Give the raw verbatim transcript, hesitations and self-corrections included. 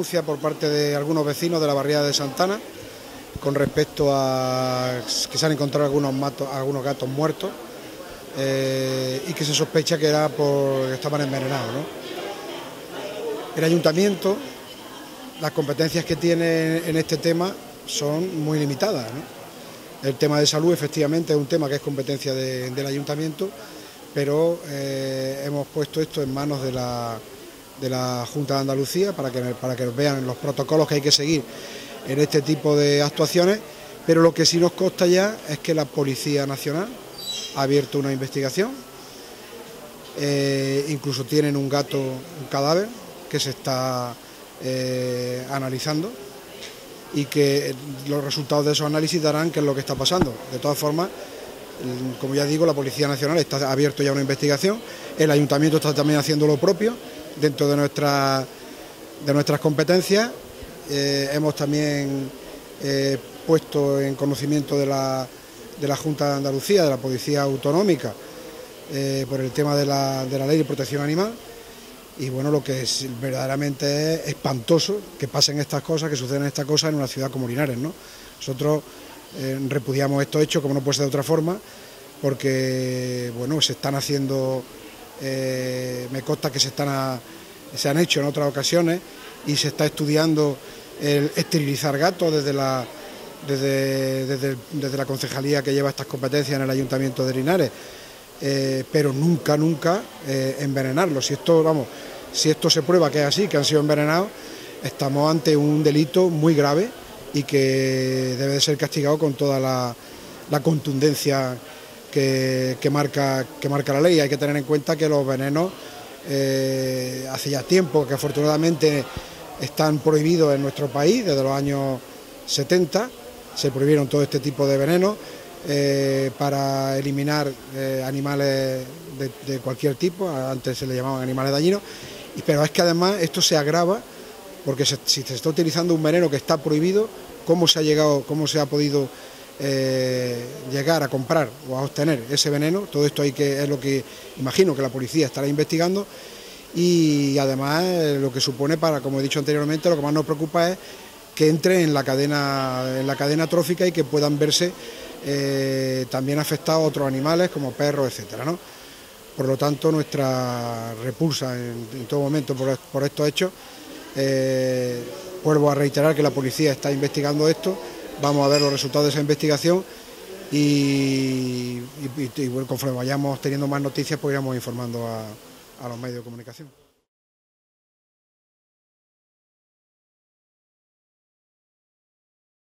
denuncia por parte de algunos vecinos de la barriada de Santana con respecto a que se han encontrado algunos, matos, algunos gatos muertos eh, y que se sospecha que era porque estaban envenenados, ¿no? El ayuntamiento, las competencias que tiene en este tema son muy limitadas, ¿no? El tema de salud efectivamente es un tema que es competencia de, del ayuntamiento, pero eh, hemos puesto esto en manos de la, de la Junta de Andalucía para que, para que vean los protocolos que hay que seguir en este tipo de actuaciones, pero lo que sí nos consta ya es que la Policía Nacional ha abierto una investigación, eh, incluso tienen un gato, un cadáver que se está eh, analizando y que los resultados de esos análisis darán qué es lo que está pasando. De todas formas, como ya digo, la Policía Nacional está abierto ya una investigación, el Ayuntamiento está también haciendo lo propio dentro de, nuestra, de nuestras competencias. Eh, hemos también eh, puesto en conocimiento de la, de la Junta de Andalucía, de la Policía Autonómica, eh, por el tema de la, de la Ley de Protección Animal. Y bueno, lo que es verdaderamente es espantoso que pasen estas cosas, que sucedan estas cosas en una ciudad como Linares, ¿no? Nosotros eh, repudiamos estos hechos, como no puede ser de otra forma, porque bueno, se están haciendo, eh, me consta que se, están a, se han hecho en otras ocasiones y se está estudiando el esterilizar gatos desde la, desde, desde, desde la concejalía que lleva estas competencias en el Ayuntamiento de Linares. Eh, pero nunca, nunca eh, envenenarlos. Si esto, vamos, si esto se prueba que es así, que han sido envenenados, estamos ante un delito muy grave y que debe de ser castigado con toda la, la contundencia que, que, marca, que marca la ley. Hay que tener en cuenta que los venenos, eh, hace ya tiempo que afortunadamente están prohibidos en nuestro país, desde los años setenta, se prohibieron todo este tipo de venenos. Eh, para eliminar eh, animales de, de cualquier tipo, antes se le llamaban animales dañinos, pero es que además esto se agrava porque se, si se está utilizando un veneno que está prohibido, ¿cómo se ha llegado, cómo se ha podido eh, llegar a comprar o a obtener ese veneno? Todo esto hay que, es lo que imagino que la policía estará investigando y además eh, lo que supone para, como he dicho anteriormente, lo que más nos preocupa es que entre en la cadena, en la cadena trófica y que puedan verse Eh, también ha afectado a otros animales como perros, etcétera, ¿no? Por lo tanto, nuestra repulsa en, en todo momento por, por estos hechos. Eh, vuelvo a reiterar que la policía está investigando esto, vamos a ver los resultados de esa investigación y, y, y, y bueno, conforme vayamos teniendo más noticias, pues iremos informando a, a los medios de comunicación.